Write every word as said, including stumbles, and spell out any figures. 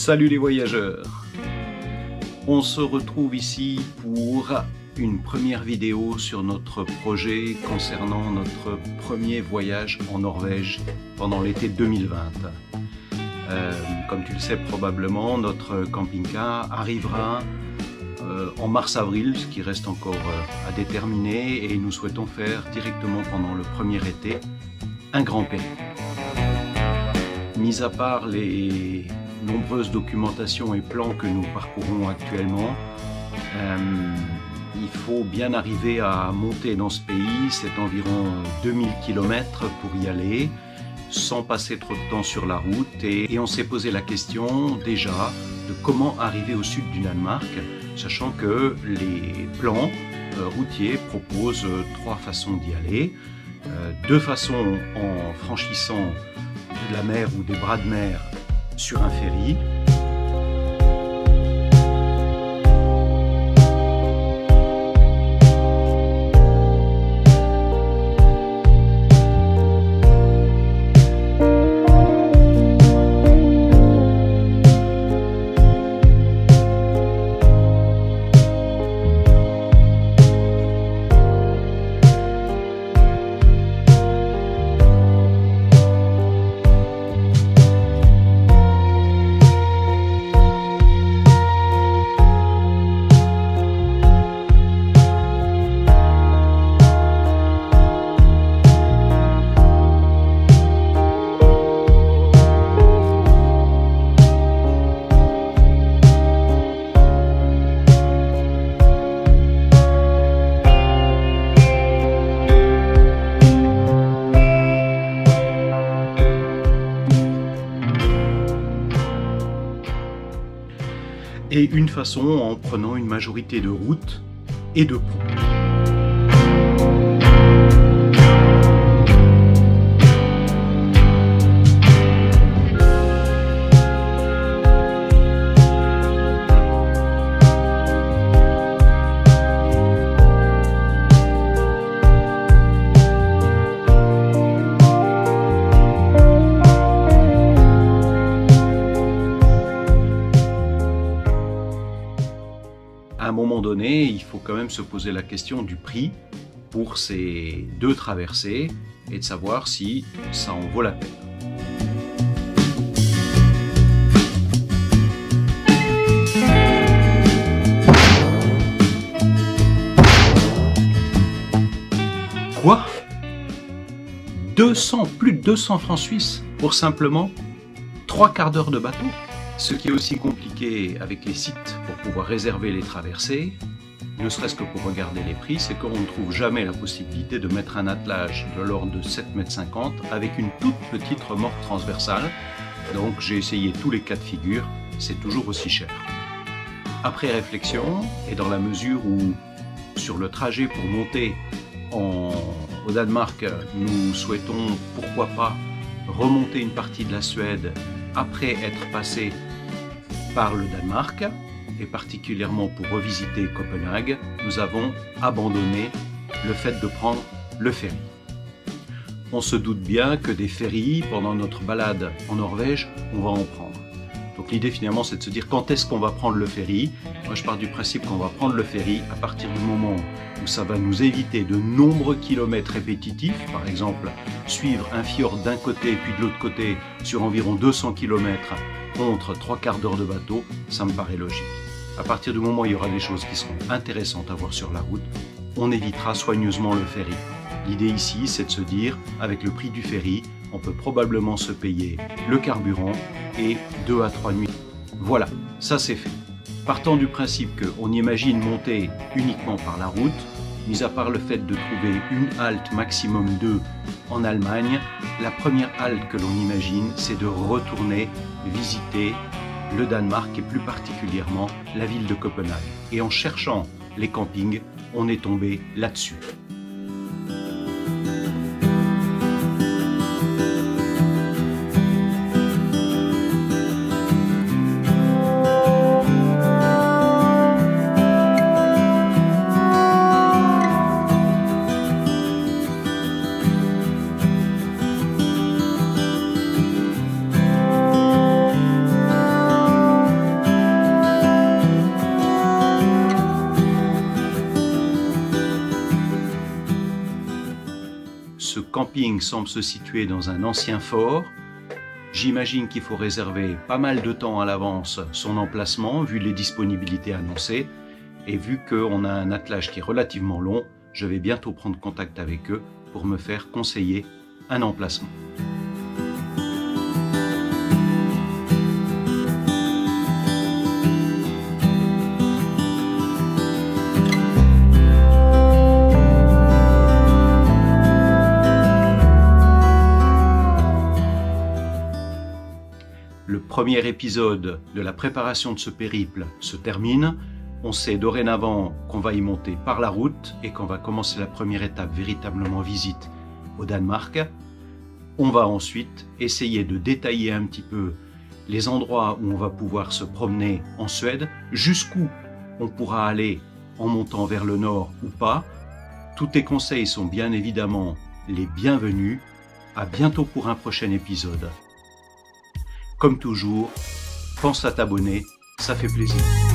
Salut les voyageurs! On se retrouve ici pour une première vidéo sur notre projet concernant notre premier voyage en Norvège pendant l'été deux mille vingt. Euh, comme tu le sais probablement, notre camping-car arrivera euh, en mars-avril, ce qui reste encore euh, à déterminer, et nous souhaitons faire directement pendant le premier été un grand périple. Mis à part les nombreuses documentations et plans que nous parcourons actuellement, euh, il faut bien arriver à monter dans ce pays. C'est environ deux mille kilomètres pour y aller, sans passer trop de temps sur la route. Et, et on s'est posé la question déjà de comment arriver au sud du Danemark, sachant que les plans euh, routiers proposent euh, trois façons d'y aller. Euh, deux façons en franchissant de la mer ou des bras de mer sur un ferry. Et une façon en prenant une majorité de routes et de ponts. À un moment donné, il faut quand même se poser la question du prix pour ces deux traversées et de savoir si ça en vaut la peine. Quoi ? deux cents, plus de deux cents francs suisses pour simplement trois quarts d'heure de bateau. Ce qui est aussi compliqué avec les sites pour pouvoir réserver les traversées, ne serait-ce que pour regarder les prix, c'est qu'on ne trouve jamais la possibilité de mettre un attelage de l'ordre de sept mètres cinquante avec une toute petite remorque transversale. Donc j'ai essayé tous les cas de figure, c'est toujours aussi cher. Après réflexion, et dans la mesure où sur le trajet pour monter en, au Danemark, nous souhaitons pourquoi pas remonter une partie de la Suède après être passé par le Danemark, et particulièrement pour revisiter Copenhague, nous avons abandonné le fait de prendre le ferry. On se doute bien que des ferries, pendant notre balade en Norvège, on va en prendre. Donc l'idée finalement c'est de se dire quand est-ce qu'on va prendre le ferry. Moi je pars du principe qu'on va prendre le ferry à partir du moment où ça va nous éviter de nombreux kilomètres répétitifs, par exemple suivre un fjord d'un côté puis de l'autre côté sur environ deux cents kilomètres contre trois quarts d'heure de bateau, ça me paraît logique. À partir du moment où il y aura des choses qui seront intéressantes à voir sur la route, on évitera soigneusement le ferry. L'idée ici c'est de se dire avec le prix du ferry, on peut probablement se payer le carburant et deux à trois nuits. Voilà, ça c'est fait. Partant du principe qu'on imagine monter uniquement par la route, mis à part le fait de trouver une halte maximum deux en Allemagne, la première halte que l'on imagine, c'est de retourner visiter le Danemark et plus particulièrement la ville de Copenhague. Et en cherchant les campings, on est tombé là-dessus. Ce camping semble se situer dans un ancien fort. J'imagine qu'il faut réserver pas mal de temps à l'avance son emplacement, vu les disponibilités annoncées. Et vu qu'on a un attelage qui est relativement long, je vais bientôt prendre contact avec eux pour me faire conseiller un emplacement. Le premier épisode de la préparation de ce périple se termine. On sait dorénavant qu'on va y monter par la route et qu'on va commencer la première étape véritablement visite au Danemark. On va ensuite essayer de détailler un petit peu les endroits où on va pouvoir se promener en Suède, jusqu'où on pourra aller en montant vers le nord ou pas. Tous tes conseils sont bien évidemment les bienvenus. À bientôt pour un prochain épisode. Comme toujours, pense à t'abonner, ça fait plaisir.